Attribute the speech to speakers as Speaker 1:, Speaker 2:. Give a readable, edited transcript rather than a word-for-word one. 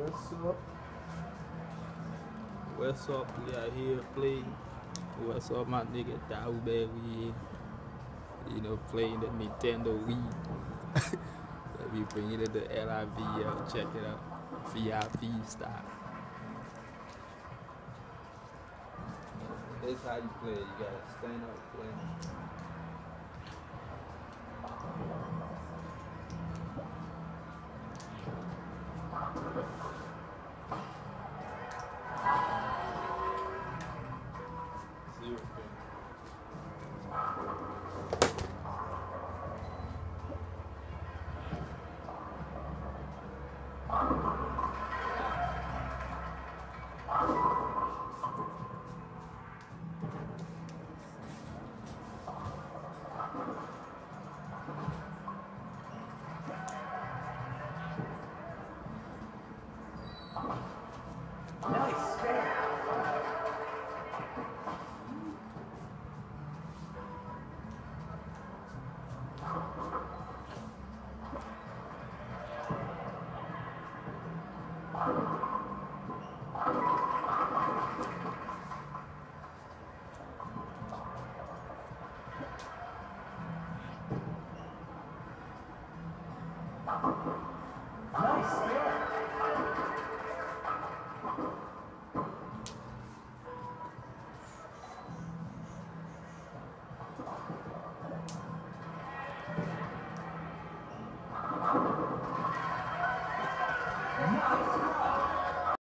Speaker 1: What's up?
Speaker 2: What's up? We are here playing. What's up, my nigga Dowberry? Playing the Nintendo Wii. Let me bring it in the LIVL. Check it out. VIP style. That's how you play. You gotta stand up play. Zero.
Speaker 1: Nice.